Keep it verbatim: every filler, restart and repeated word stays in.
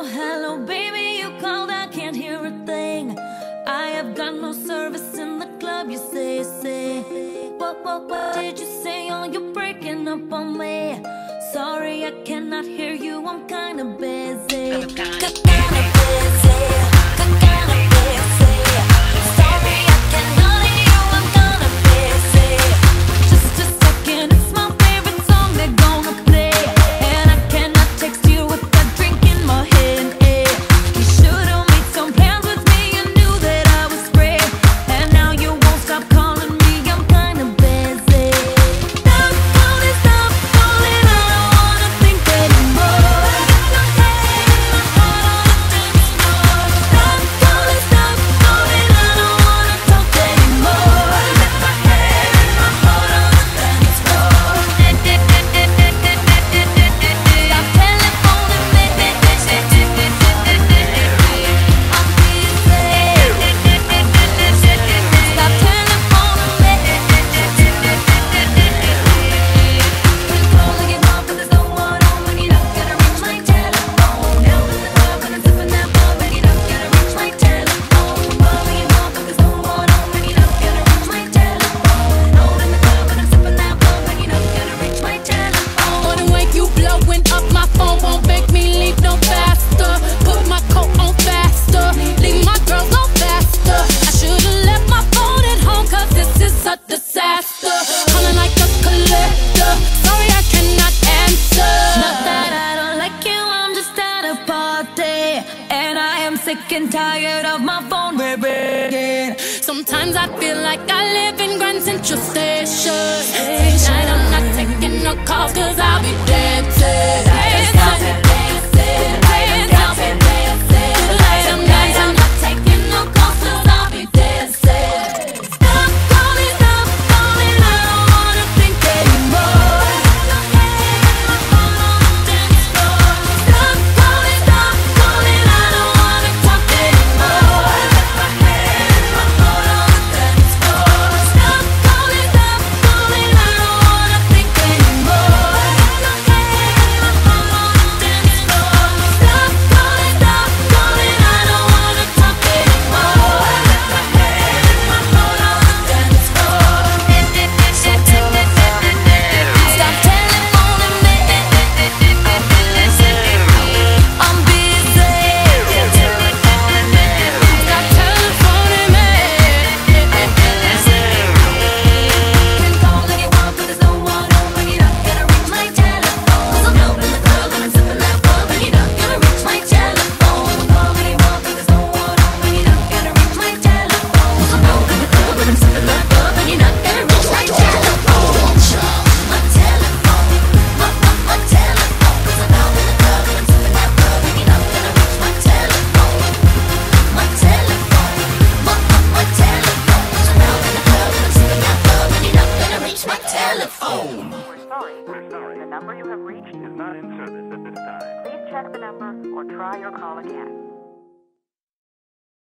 hello, baby, you called, I can't hear a thing. I have got no service in the club, you say, say. What, what, what did you say? Oh, you're breaking up on me. Sorry, I cannot hear you, I'm kinda busy. I'm kinda busy, kinda busy. Sorry, I cannot hear you, I'm kinda busy. Just a second, it's my favorite song they're gonna play, and I cannot text you with that drink in my hand. Eh. You should've made some plans with me, you knew that I was free, and now you won't stop calling me, I'm kinda busy. Stop calling, stop calling, I don't wanna think anymore. Stop calling, stop calling, I don't wanna talk anymore. Let my head and my heart on the dance floor. Stop telephoning me. I'm busy. Stop telephoning me. Controlling it all, but there's no one on when you're not gonna reach my telephone. Now in the club and I'm sipping that bub and you're not gonna reach my telephone. Calling it all, but there's no one on when you're not gonna reach my telephone. Out in the club and I'm sipping that bub and you're not gonna reach my telephone. Or the way you blowing up my phone won't make me leave no faster. Put my coat on faster, leave my girl go faster. I should've left my phone at home, cause this is a disaster. Calling like a collector, sorry I cannot answer. Not that I don't like you, I'm just at a party, and I am sick and tired of my phone ringing. Sometimes I feel like I live in Grand Central Station. Tonight I'm not taking no calls, cause I'll be dancing. Dancing, dancing, dancing, dancing. Tonight I'm not taking no calls, cause I'll be dancing. Stop calling, stop calling, I don't wanna think anymore. Stop calling, stop calling, I don't wanna talk anymore. Let my head and my heart on the dance floor. Stop calling, stop calling, I don't wanna think anymore. Let my head and my heart on the dance floor. Stop calling, stop calling, I don't wanna talk anymore. Let my head and my heart on the dance floor. Stop telephoning me. I'm busy. Stop telephoning me. Can call anyone, but there's no one home when you're not gonna reach my telephone. I'm out in the club and I'm sipping that bub and you're not gonna reach my telephone. Call anyone, but there's no one home when you're not gonna reach my telephone. I'm out in the club and I'm sipping that bub and you're not gonna reach my telephone. My telephone, my, my, my telephone. 'Cause I'm out in the club and I'm sipping that bub and you're not gonna reach my telephone. My telephone, my, my, my telephone. 'Cause I'm out in the club and I'm sipping that bub and you're not gonna reach my telephone. We're sorry, we're sorry. The number you have reached is not in service at this time. Please check the number or try your call again.